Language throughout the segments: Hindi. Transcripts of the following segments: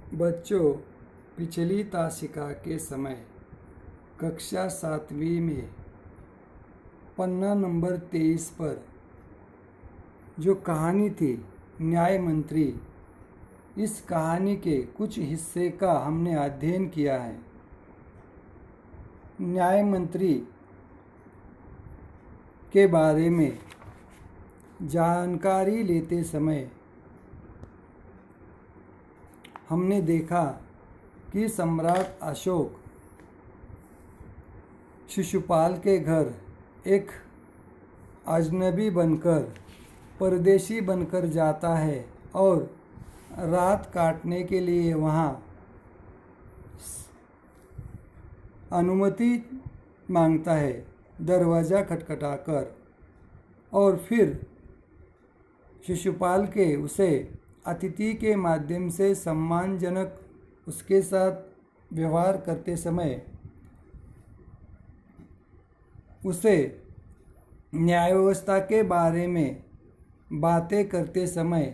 बच्चों, पिछली तासिका के समय कक्षा 7वीं में पन्ना नंबर 23 पर जो कहानी थी न्याय मंत्री, इस कहानी के कुछ हिस्से का हमने अध्ययन किया है। न्याय मंत्री के बारे में जानकारी लेते समय हमने देखा कि सम्राट अशोक शिशुपाल के घर एक अजनबी बनकर, परदेशी बनकर जाता है और रात काटने के लिए वहाँ अनुमति मांगता है दरवाज़ा खटखटाकर, और फिर शिशुपाल के उसे अतिथि के माध्यम से सम्मानजनक उसके साथ व्यवहार करते समय उसे न्याय व्यवस्था के बारे में बातें करते समय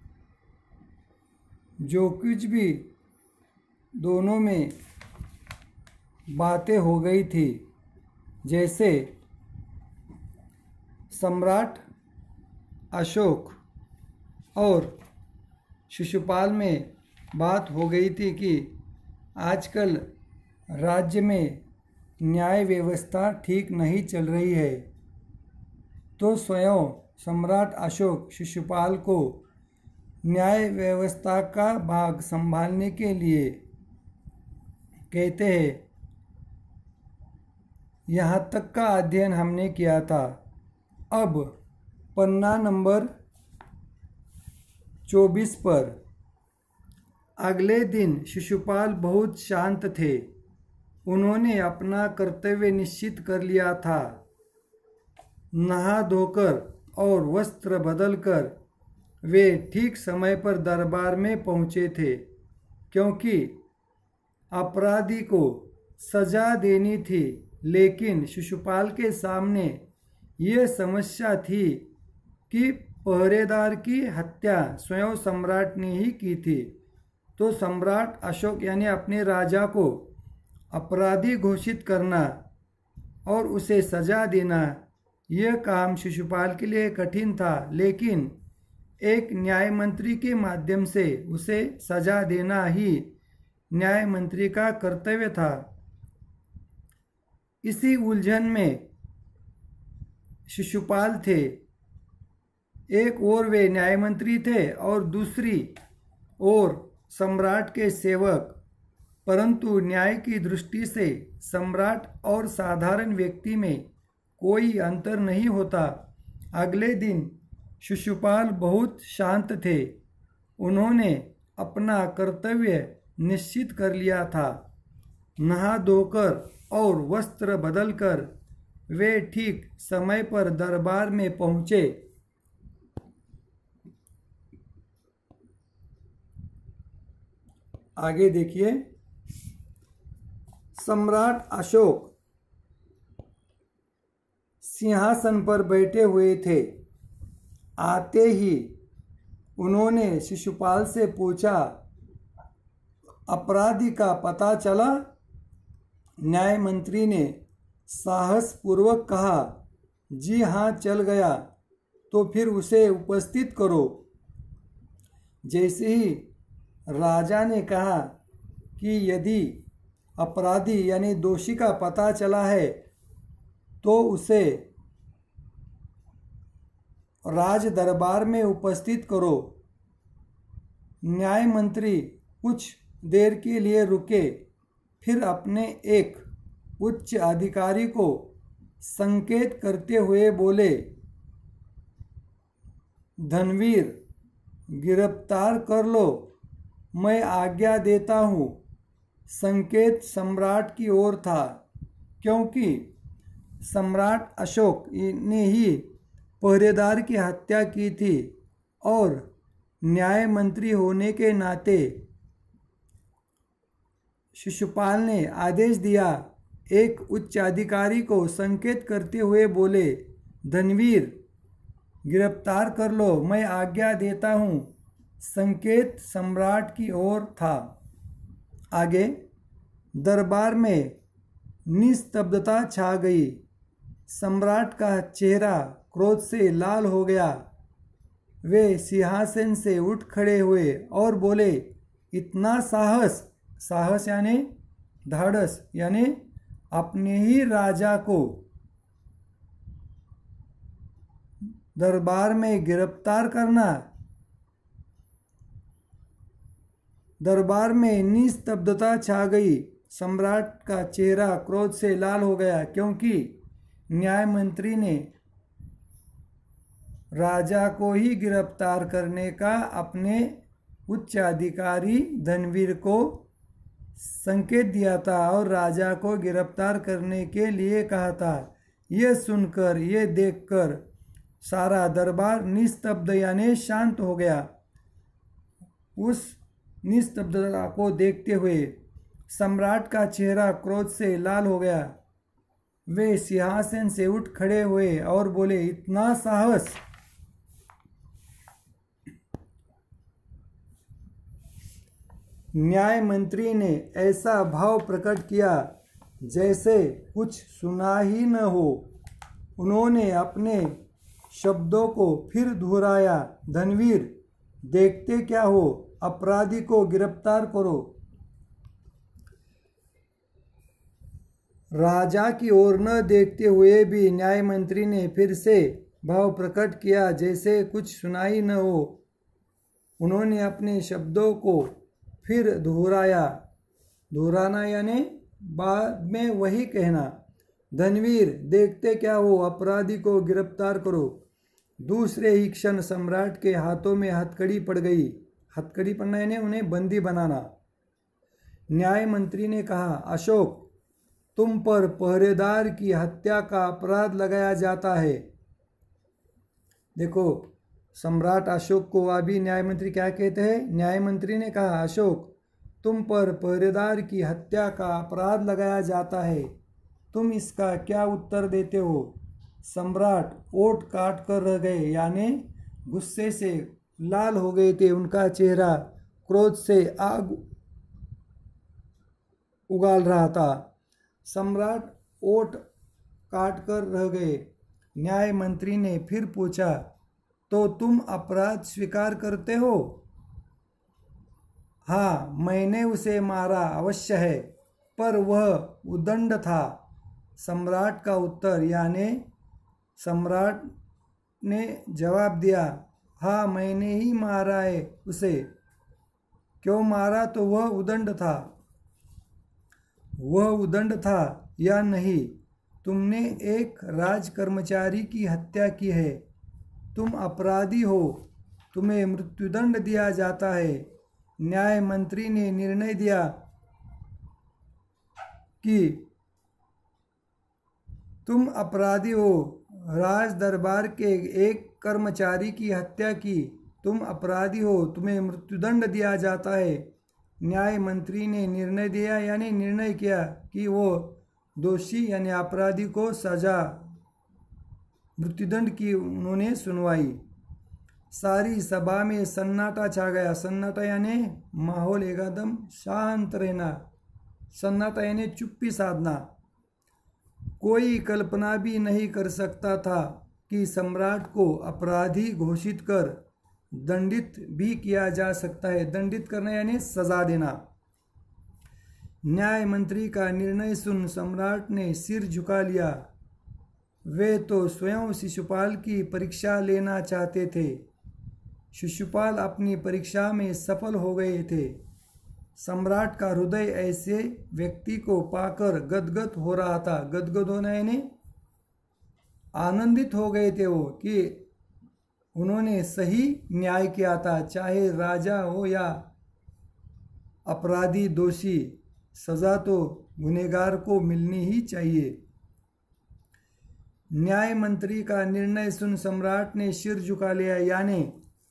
जो कुछ भी दोनों में बातें हो गई थी, जैसे सम्राट अशोक और शिशुपाल में बात हो गई थी कि आजकल राज्य में न्याय व्यवस्था ठीक नहीं चल रही है, तो स्वयं सम्राट अशोक शिशुपाल को न्याय व्यवस्था का भाग संभालने के लिए कहते हैं। यहाँ तक का अध्ययन हमने किया था। अब पन्ना नंबर 24 पर अगले दिन शिशुपाल बहुत शांत थे। उन्होंने अपना कर्तव्य निश्चित कर लिया था। नहा धोकर और वस्त्र बदलकर वे ठीक समय पर दरबार में पहुँचे थे, क्योंकि अपराधी को सजा देनी थी। लेकिन शिशुपाल के सामने ये समस्या थी कि पहरेदार की हत्या स्वयं सम्राट ने ही की थी, तो सम्राट अशोक यानी अपने राजा को अपराधी घोषित करना और उसे सजा देना, यह काम शिशुपाल के लिए कठिन था। लेकिन एक न्याय मंत्री के माध्यम से उसे सजा देना ही न्याय मंत्री का कर्तव्य था। इसी उलझन में शिशुपाल थे। एक ओर वे न्याय मंत्री थे और दूसरी ओर सम्राट के सेवक, परंतु न्याय की दृष्टि से सम्राट और साधारण व्यक्ति में कोई अंतर नहीं होता। अगले दिन शिशुपाल बहुत शांत थे। उन्होंने अपना कर्तव्य निश्चित कर लिया था। नहा धोकर और वस्त्र बदलकर वे ठीक समय पर दरबार में पहुँचे। आगे देखिए, सम्राट अशोक सिंहासन पर बैठे हुए थे। आते ही उन्होंने शिशुपाल से पूछा, अपराधी का पता चला? न्याय मंत्री ने साहसपूर्वक कहा, जी हाँ, चल गया। तो फिर उसे उपस्थित करो। जैसे ही राजा ने कहा कि यदि अपराधी यानी दोषी का पता चला है तो उसे राज दरबार में उपस्थित करो, न्याय मंत्री कुछ देर के लिए रुके, फिर अपने एक उच्च अधिकारी को संकेत करते हुए बोले, धनवीर, गिरफ्तार कर लो, मैं आज्ञा देता हूँ। संकेत सम्राट की ओर था, क्योंकि सम्राट अशोक ने ही पहरेदार की हत्या की थी और न्याय मंत्री होने के नाते शिशुपाल ने आदेश दिया। एक उच्च अधिकारी को संकेत करते हुए बोले, धनवीर, गिरफ्तार कर लो, मैं आज्ञा देता हूँ। संकेत सम्राट की ओर था। आगे दरबार में निस्तब्धता छा गई। सम्राट का चेहरा क्रोध से लाल हो गया। वे सिंहासन से उठ खड़े हुए और बोले, इतना साहस, साहस यानी धाड़स, यानी अपने ही राजा को दरबार में गिरफ्तार करना। दरबार में निस्तब्धता छा गई। सम्राट का चेहरा क्रोध से लाल हो गया, क्योंकि न्याय मंत्री ने राजा को ही गिरफ्तार करने का अपने उच्चाधिकारी धनवीर को संकेत दिया था और राजा को गिरफ्तार करने के लिए कहा था। यह सुनकर, यह देखकर सारा दरबार निस्तब्ध यानी शांत हो गया। उस निस्तब्धता को देखते हुए सम्राट का चेहरा क्रोध से लाल हो गया। वे सिंहासन से उठ खड़े हुए और बोले, इतना साहस। न्याय मंत्री ने ऐसा भाव प्रकट किया जैसे कुछ सुना ही न हो। उन्होंने अपने शब्दों को फिर दोहराया, धनवीर, देखते क्या हो, अपराधी को गिरफ्तार करो। राजा की ओर न देखते हुए भी न्याय मंत्री ने फिर से भाव प्रकट किया जैसे कुछ सुना ही न हो। उन्होंने अपने शब्दों को फिर दोहराया, दोहराना यानी बाद में वही कहना, धनवीर, देखते क्या हो, अपराधी को गिरफ्तार करो। दूसरे ही क्षण सम्राट के हाथों में हथकड़ी पड़ गई। हथकड़ी पड़ना यानी उन्हें बंदी बनाना। न्याय मंत्री ने कहा, अशोक, तुम पर पहरेदार की हत्या का अपराध लगाया जाता है। देखो, सम्राट अशोक को अभी न्याय मंत्री क्या कहते हैं? न्याय मंत्री ने कहा, अशोक, तुम पर पहरेदार की हत्या का अपराध लगाया जाता है। तुम इसका क्या उत्तर देते हो? सम्राट ओठ काट कर रह गए, यानी गुस्से से लाल हो गए थे। उनका चेहरा क्रोध से आग उगाल रहा था। सम्राट ओठ काट कर रह गए। न्याय मंत्री ने फिर पूछा, तो तुम अपराध स्वीकार करते हो? हाँ, मैंने उसे मारा अवश्य है, पर वह उदंड था। सम्राट का उत्तर, यानी सम्राट ने जवाब दिया, हाँ, मैंने ही मारा है उसे। क्यों मारा? तो वह उदंड था। वह उदंड था या नहीं? तुमने एक राजकर्मचारी की हत्या की है। तुम अपराधी हो, तुम्हें मृत्युदंड दिया जाता है। न्याय मंत्री ने निर्णय दिया कि तुम अपराधी हो, राज दरबार के एक कर्मचारी की हत्या की, तुम अपराधी हो, तुम्हें मृत्युदंड दिया जाता है। न्याय मंत्री ने निर्णय दिया यानी निर्णय किया कि वो दोषी यानी अपराधी को सजा, मृत्युदंड की उन्होंने सुनवाई। सारी सभा में सन्नाटा छा गया। सन्नाटा यानी माहौल एकदम शांत रहना। सन्नाटा यानी चुप्पी साधना। कोई कल्पना भी नहीं कर सकता था कि सम्राट को अपराधी घोषित कर दंडित भी किया जा सकता है। दंडित करना यानी सजा देना। न्याय मंत्री का निर्णय सुन सम्राट ने सिर झुका लिया। वे तो स्वयं शिशुपाल की परीक्षा लेना चाहते थे। शिशुपाल अपनी परीक्षा में सफल हो गए थे। सम्राट का हृदय ऐसे व्यक्ति को पाकर गदगद हो रहा था। गदगद होना यानी आनंदित हो गए थे वो कि उन्होंने सही न्याय किया था। चाहे राजा हो या अपराधी दोषी, सजा तो गुनहगार को मिलनी ही चाहिए। न्याय मंत्री का निर्णय सुन सम्राट ने सिर झुका लिया, यानी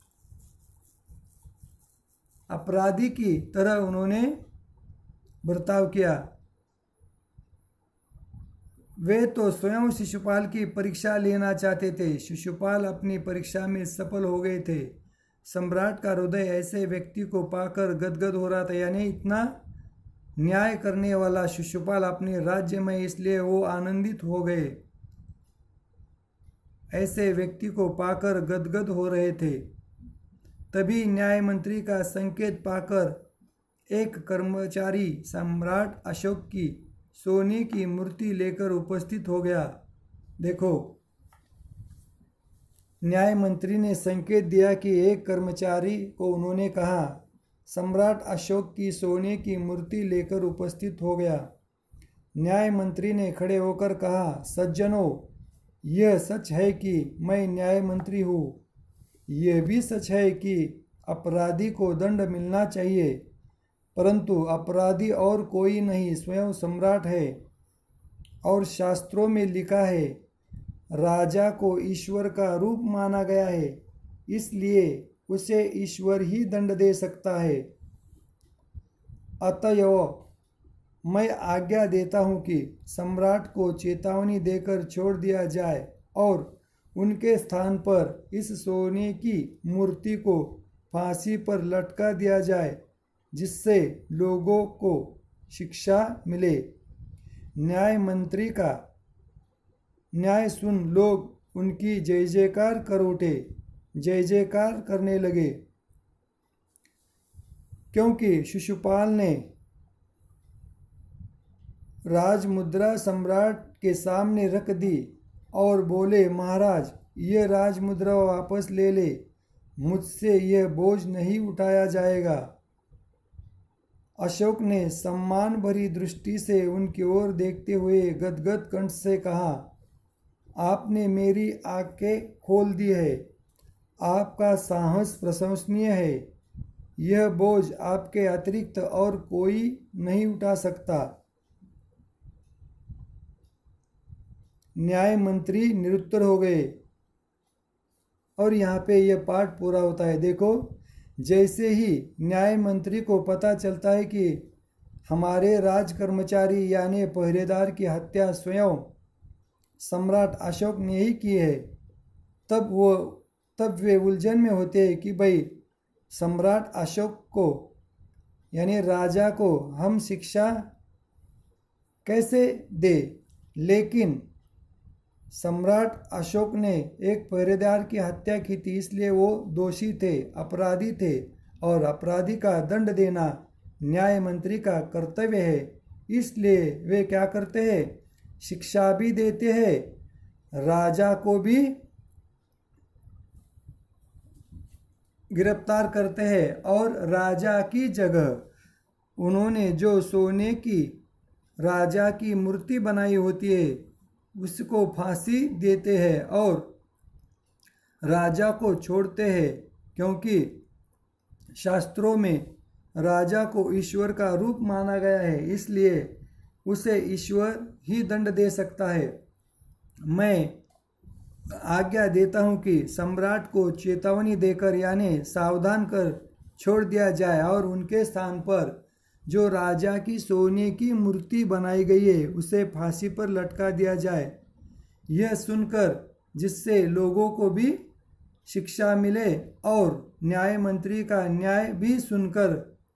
अपराधी की तरह उन्होंने बर्ताव किया। वे तो स्वयं शिशुपाल की परीक्षा लेना चाहते थे। शिशुपाल अपनी परीक्षा में सफल हो गए थे। सम्राट का हृदय ऐसे व्यक्ति को पाकर गदगद हो रहा था, यानी इतना न्याय करने वाला शिशुपाल अपने राज्य में, इसलिए वो आनंदित हो गए। ऐसे व्यक्ति को पाकर गदगद हो रहे थे। तभी न्याय मंत्री का संकेत पाकर एक कर्मचारी सम्राट अशोक की सोने की मूर्ति लेकर उपस्थित हो गया। देखो, न्याय मंत्री ने संकेत दिया कि एक कर्मचारी को उन्होंने कहा, सम्राट अशोक की सोने की मूर्ति लेकर उपस्थित हो गया। न्याय मंत्री ने खड़े होकर कहा, सज्जनों, यह सच है कि मैं न्याय मंत्री हूँ। यह भी सच है कि अपराधी को दंड मिलना चाहिए, परंतु अपराधी और कोई नहीं, स्वयं सम्राट है। और शास्त्रों में लिखा है, राजा को ईश्वर का रूप माना गया है, इसलिए उसे ईश्वर ही दंड दे सकता है। अतएव मैं आज्ञा देता हूँ कि सम्राट को चेतावनी देकर छोड़ दिया जाए और उनके स्थान पर इस सोने की मूर्ति को फांसी पर लटका दिया जाए, जिससे लोगों को शिक्षा मिले। न्याय मंत्री का न्याय सुन लोग उनकी जय जयकार कर उठे, जय जयकार करने लगे, क्योंकि शिशुपाल ने राजमुद्रा सम्राट के सामने रख दी और बोले, महाराज, ये राजमुद्रा वापस ले ले, मुझसे यह बोझ नहीं उठाया जाएगा। अशोक ने सम्मान भरी दृष्टि से उनकी ओर देखते हुए गदगद कंठ से कहा, आपने मेरी आंखें खोल दी है। आपका साहस प्रशंसनीय है। यह बोझ आपके अतिरिक्त और कोई नहीं उठा सकता। न्याय मंत्री निरुत्तर हो गए और यहाँ पे यह पाठ पूरा होता है। देखो, जैसे ही न्याय मंत्री को पता चलता है कि हमारे राज कर्मचारी यानी पहरेदार की हत्या स्वयं सम्राट अशोक ने ही की है, तब वे उलझन में होते हैं कि भाई सम्राट अशोक को यानी राजा को हम शिक्षा कैसे दे। लेकिन सम्राट अशोक ने एक पहरेदार की हत्या की थी, इसलिए वो दोषी थे, अपराधी थे, और अपराधी का दंड देना न्याय मंत्री का कर्तव्य है। इसलिए वे क्या करते हैं, शिक्षा भी देते हैं, राजा को भी गिरफ्तार करते हैं, और राजा की जगह उन्होंने जो सोने की राजा की मूर्ति बनाई होती है उसको फांसी देते हैं और राजा को छोड़ते हैं, क्योंकि शास्त्रों में राजा को ईश्वर का रूप माना गया है, इसलिए उसे ईश्वर ही दंड दे सकता है। मैं आज्ञा देता हूँ कि सम्राट को चेतावनी देकर यानी सावधान कर छोड़ दिया जाए और उनके स्थान पर जो राजा की सोने की मूर्ति बनाई गई है उसे फांसी पर लटका दिया जाए। यह सुनकर जिससे लोगों को भी शिक्षा मिले और न्याय मंत्री का न्याय भी सुनकर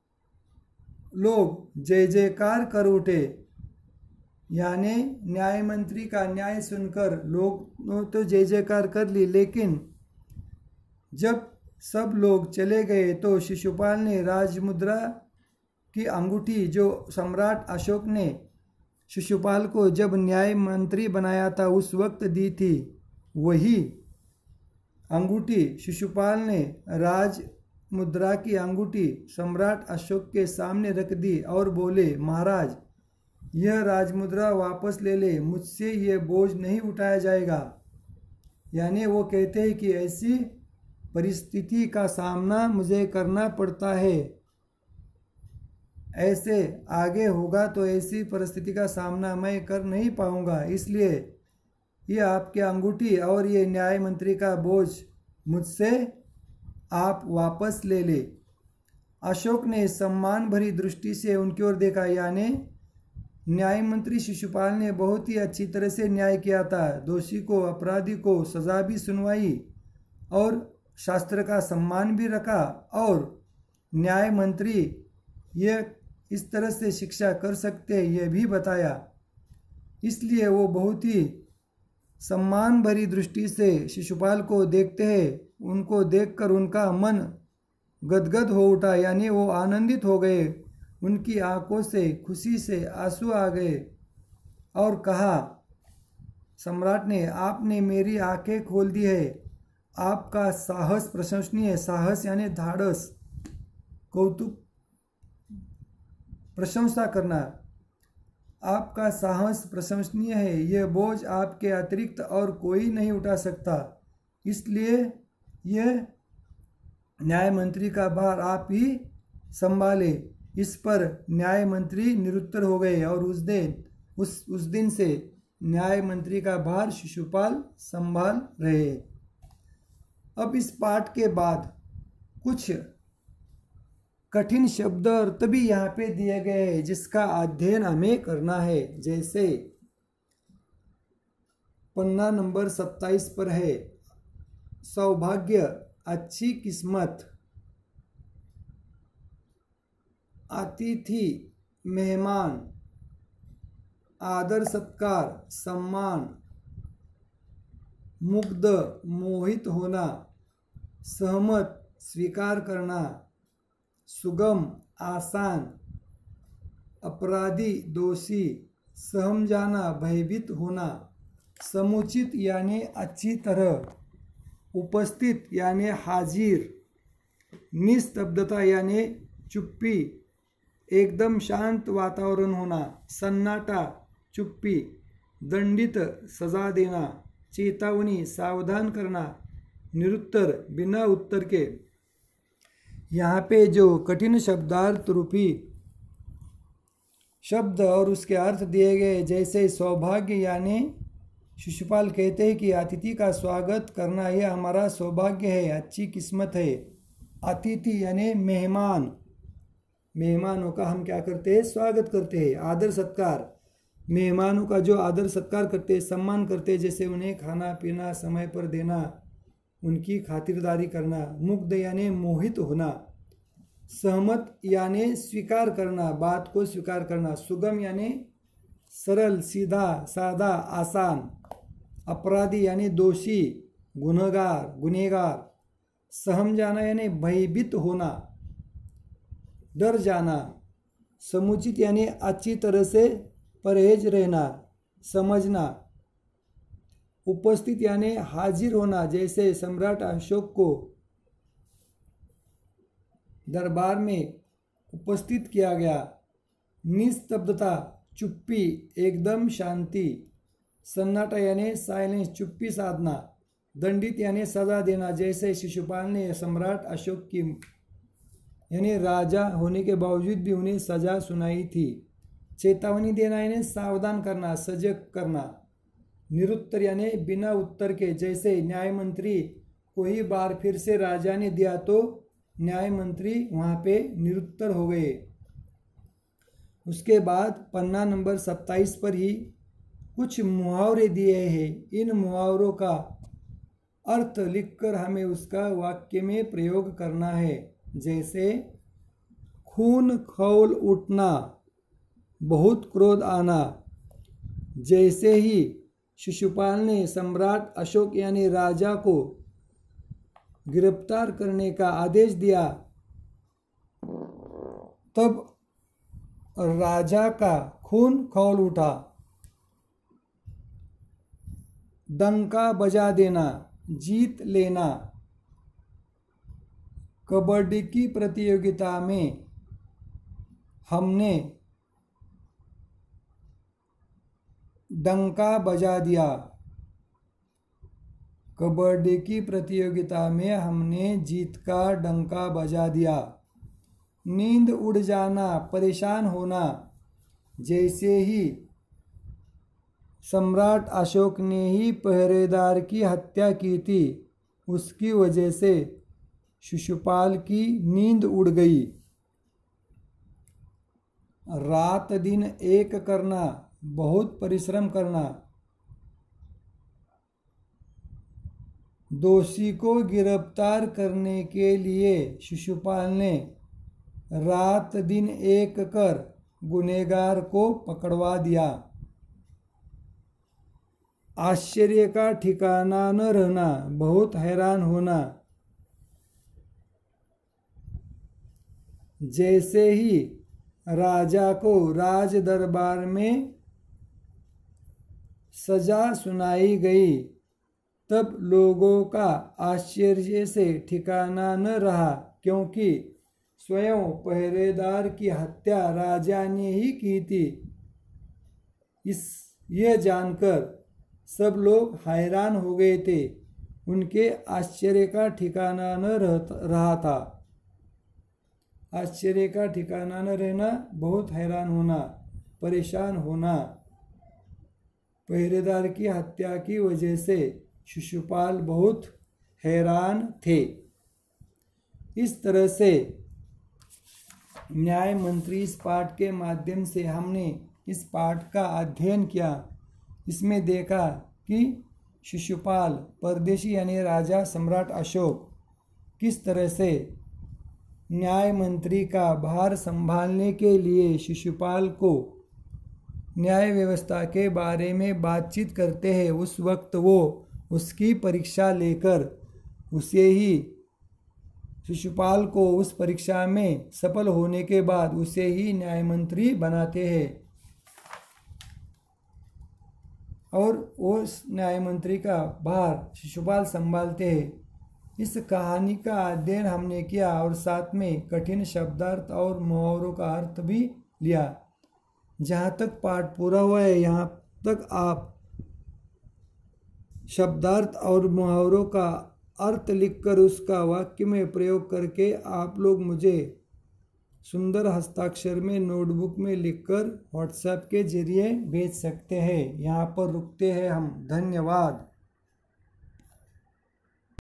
लोग जय जयकार कर उठे। यानी न्याय मंत्री का न्याय सुनकर लोग तो जय जयकार कर ली, लेकिन जब सब लोग चले गए तो शिशुपाल ने राजमुद्रा की अंगूठी जो सम्राट अशोक ने शिशुपाल को जब न्याय मंत्री बनाया था उस वक्त दी थी, वही अंगूठी शिशुपाल ने राजमुद्रा की अंगूठी सम्राट अशोक के सामने रख दी और बोले, महाराज, यह राजमुद्रा वापस ले ले, मुझसे यह बोझ नहीं उठाया जाएगा। यानी वो कहते हैं कि ऐसी परिस्थिति का सामना मुझे करना पड़ता है, ऐसे आगे होगा तो ऐसी परिस्थिति का सामना मैं कर नहीं पाऊंगा, इसलिए ये आपकी अंगूठी और ये न्याय मंत्री का बोझ मुझसे आप वापस ले ले। अशोक ने सम्मान भरी दृष्टि से उनकी ओर देखा, यानी न्याय मंत्री शिशुपाल ने बहुत ही अच्छी तरह से न्याय किया था, दोषी को अपराधी को सजा भी सुनवाई और शास्त्र का सम्मान भी रखा। और न्याय मंत्री ये इस तरह से शिक्षा कर सकते हैं यह भी बताया। इसलिए वो बहुत ही सम्मान भरी दृष्टि से शिशुपाल को देखते हैं। उनको देखकर उनका मन गदगद हो उठा, यानी वो आनंदित हो गए। उनकी आंखों से खुशी से आंसू आ गए और कहा, सम्राट ने, आपने मेरी आंखें खोल दी है। आपका साहस प्रशंसनीय। साहस यानी धाड़स, कौतुक, प्रशंसा करना। आपका साहस प्रशंसनीय है। यह बोझ आपके अतिरिक्त और कोई नहीं उठा सकता। इसलिए यह न्याय मंत्री का भार आप ही संभाले। इस पर न्याय मंत्री निरुत्तर हो गए और उस दिन से न्याय मंत्री का भार शिशुपाल संभाल रहे। अब इस पाठ के बाद कुछ कठिन शब्द और तभी यहाँ पे दिए गए हैं जिसका अध्ययन हमें करना है। जैसे पन्ना नंबर 27 पर है, सौभाग्य, अच्छी किस्मत, अतिथि, मेहमान, आदर सत्कार, सम्मान, मुग्ध, मोहित होना, सहमत, स्वीकार करना, सुगम, आसान, अपराधी, दोषी, सहम जाना, भयभीत होना, समुचित यानी अच्छी तरह, उपस्थित यानी हाजिर, निस्तब्धता यानी चुप्पी, एकदम शांत वातावरण होना, सन्नाटा, चुप्पी, दंडित, सजा देना, चेतावनी, सावधान करना, निरुत्तर, बिना उत्तर के। यहाँ पे जो कठिन शब्दार्थ रूपी शब्द और उसके अर्थ दिए गए, जैसे सौभाग्य यानी शिशुपाल कहते हैं कि अतिथि का स्वागत करना यह हमारा सौभाग्य है, अच्छी किस्मत है। अतिथि यानी मेहमान, मेहमानों का हम क्या करते हैं, स्वागत करते हैं। आदर सत्कार, मेहमानों का जो आदर सत्कार करते हैं, सम्मान करते हैं, जैसे उन्हें खाना पीना समय पर देना, उनकी खातिरदारी करना। मुग्ध यानी मोहित होना, सहमत यानी स्वीकार करना, बात को स्वीकार करना। सुगम यानी सरल, सीधा, सादा, आसान। अपराधी यानी दोषी, गुनहगार। सहम जाना यानी भयभीत होना, डर जाना। समुचित यानी अच्छी तरह से परहेज रहना, समझना। उपस्थित यानी हाजिर होना, जैसे सम्राट अशोक को दरबार में उपस्थित किया गया। निस्तब्धता, चुप्पी, एकदम शांति। सन्नाटा यानी साइलेंस, चुप्पी साधना। दंडित यानी सजा देना, जैसे शिशुपाल ने सम्राट अशोक की यानी राजा होने के बावजूद भी उन्हें सजा सुनाई थी। चेतावनी देना यानी सावधान करना, सजग करना। निरुत्तर यानी बिना उत्तर के, जैसे न्याय मंत्री को ही बार फिर से राजा ने दिया तो न्याय मंत्री वहाँ पे निरुत्तर हो गए। उसके बाद पन्ना नंबर 27 पर ही कुछ मुहावरे दिए हैं। इन मुहावरों का अर्थ लिखकर हमें उसका वाक्य में प्रयोग करना है। जैसे खून खौल उठना, बहुत क्रोध आना। जैसे ही शिशुपाल ने सम्राट अशोक यानी राजा को गिरफ्तार करने का आदेश दिया, तब राजा का खून खौल उठा। डंका बजा देना, जीत लेना। कबड्डी की प्रतियोगिता में हमने डंका बजा दिया। कबड्डी की प्रतियोगिता में हमने जीत का डंका बजा दिया। नींद उड़ जाना, परेशान होना। जैसे ही सम्राट अशोक ने ही पहरेदार की हत्या की थी, उसकी वजह से शिशुपाल की नींद उड़ गई। रात दिन एक करना, बहुत परिश्रम करना। दोषी को गिरफ्तार करने के लिए शिशुपाल ने रात दिन एक कर गुनहगार को पकड़वा दिया। आश्चर्य का ठिकाना न रहना, बहुत हैरान होना। जैसे ही राजा को राज दरबार में सजा सुनाई गई, तब लोगों का आश्चर्य से ठिकाना न रहा, क्योंकि स्वयं पहरेदार की हत्या राजा ने ही की थी। यह जानकर सब लोग हैरान हो गए थे। उनके आश्चर्य का ठिकाना न रहा था। आश्चर्य का ठिकाना न रहना, बहुत हैरान होना, परेशान होना। पहरेदार की हत्या की वजह से शिशुपाल बहुत हैरान थे। इस तरह से न्याय मंत्री इस पाठ के माध्यम से हमने इस पाठ का अध्ययन किया। इसमें देखा कि शिशुपाल परदेशी यानी राजा सम्राट अशोक किस तरह से न्याय मंत्री का भार संभालने के लिए शिशुपाल को न्याय व्यवस्था के बारे में बातचीत करते हैं। उस वक्त वो उसकी परीक्षा लेकर उसे ही शिशुपाल को उस परीक्षा में सफल होने के बाद उसे ही न्याय मंत्री बनाते हैं और उस न्याय मंत्री का भार शिशुपाल संभालते हैं। इस कहानी का अध्ययन हमने किया और साथ में कठिन शब्दार्थ और मुहावरों का अर्थ भी लिया। जहाँ तक पाठ पूरा हुआ है, यहाँ तक आप शब्दार्थ और मुहावरों का अर्थ लिखकर उसका वाक्य में प्रयोग करके आप लोग मुझे सुंदर हस्ताक्षर में नोटबुक में लिखकर व्हाट्सएप के जरिए भेज सकते हैं। यहाँ पर रुकते हैं हम। धन्यवाद।